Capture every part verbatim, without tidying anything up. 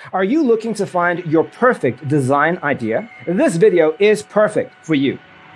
Are you looking to find your perfect design idea? This video is perfect for you.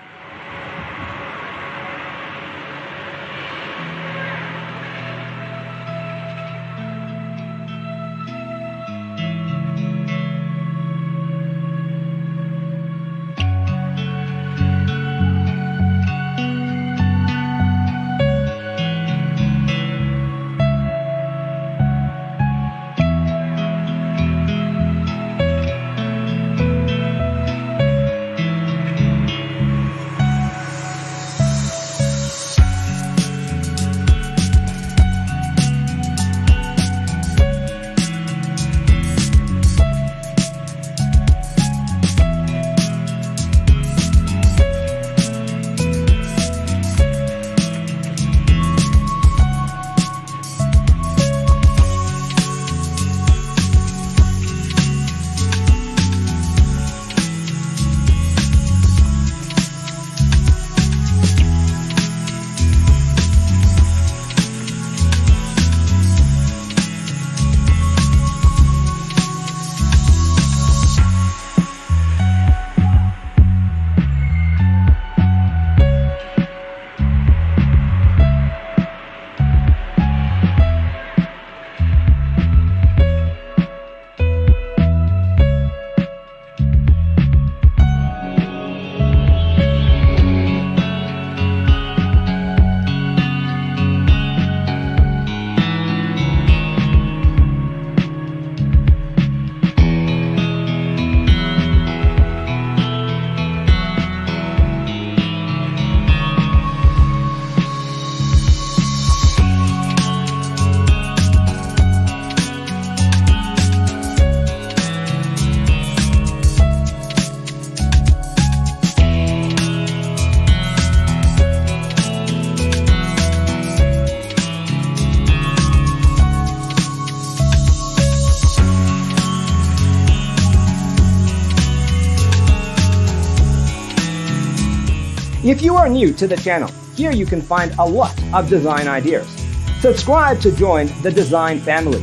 If you are new to the channel, here you can find a lot of design ideas. Subscribe to join the design family.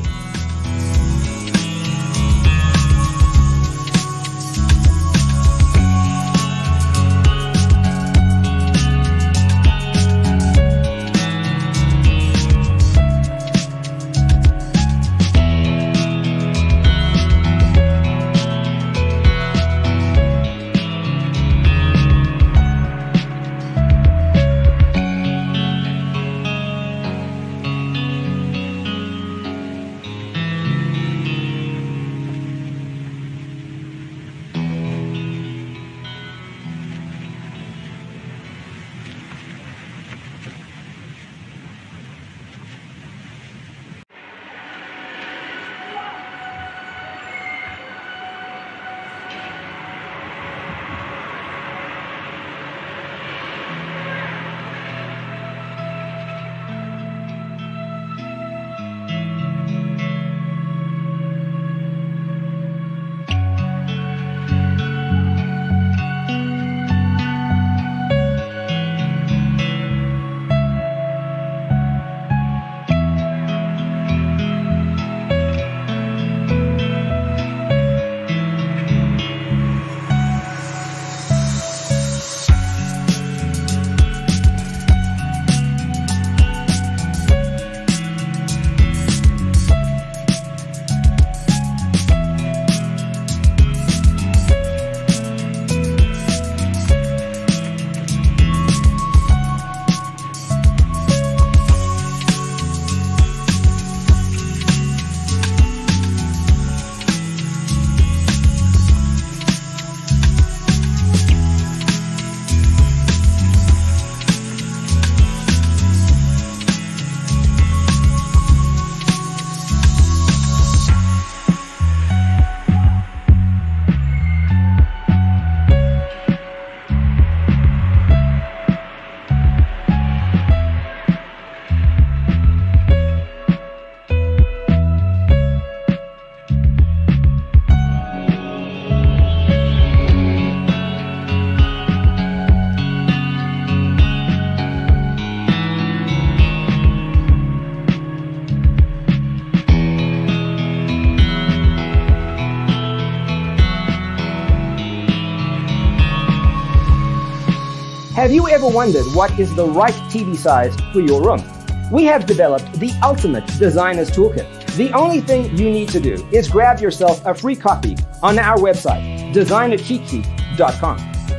Have you ever wondered what is the right T V size for your room? We have developed the ultimate designer's toolkit. The only thing you need to do is grab yourself a free copy on our website, designer cheat sheet dot com.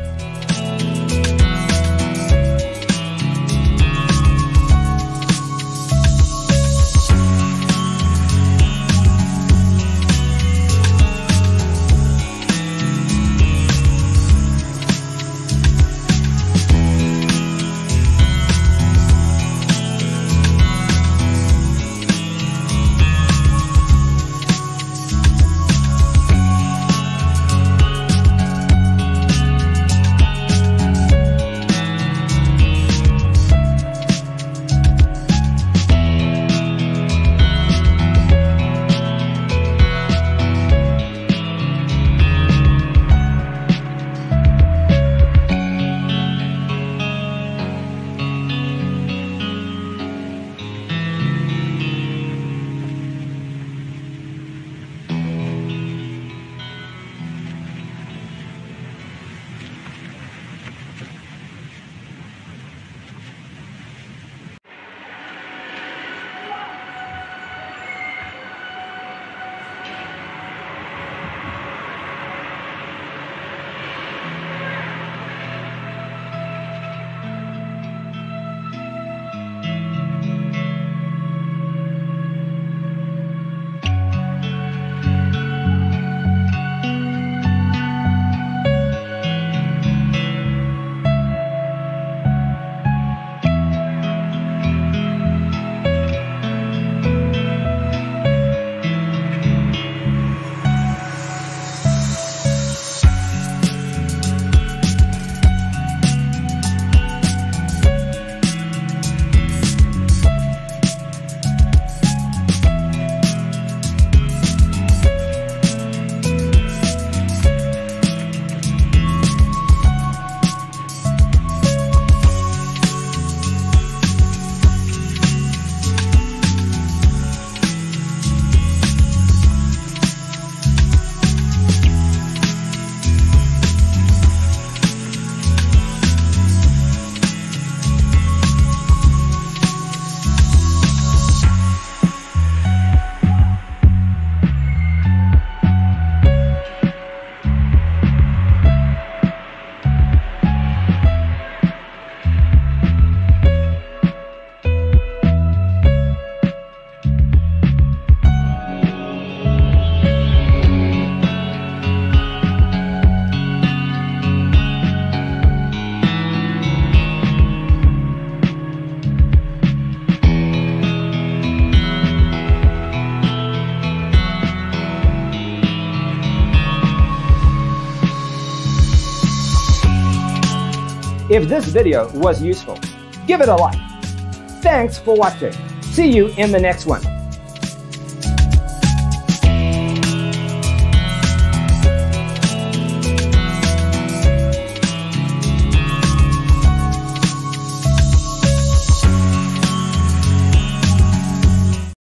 If this video was useful, give it a like. Thanks for watching. See you in the next one.